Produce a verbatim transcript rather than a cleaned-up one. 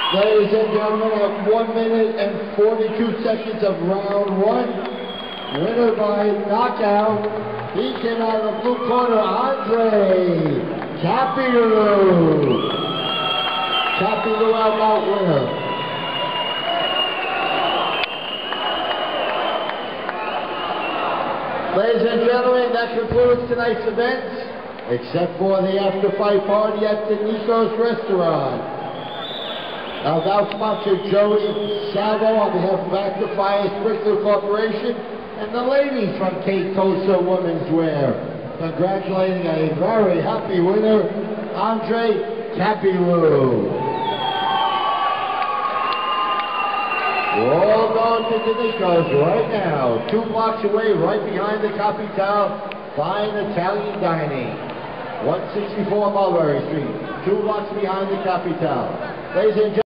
Ladies and gentlemen, at one minute and forty-two seconds of round one, winner by knockout, he came out of the blue corner, Andre Capiello. Capiello out winner. Ladies and gentlemen, that concludes tonight's event, except for the after-fight party at the Nico's Restaurant. Our now sponsor Joey Salvo on behalf of Active Fire Sprinkler Corporation and the ladies from Kate Kosa Women's Wear. Congratulating a very happy winner, Andre Capiello. We're all going to Nico's right now, two blocks away, right behind the Capital Fine Italian Dining, one sixty-four Mulberry Street, two blocks behind the Capital. Ladies and gentlemen,